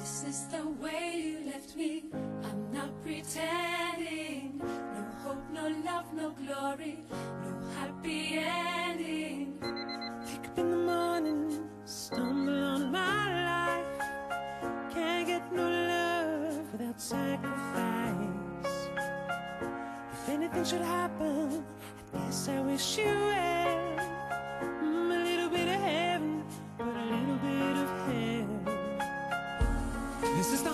This is the way you left me. I'm not pretending. No hope, no love, no glory, no happy ending. Wake up in the morning, stumble on my life. Can't get no love without sacrifice. If anything should happen, I guess I wish you well. A little bit of heaven, but a little bit of hell. This is the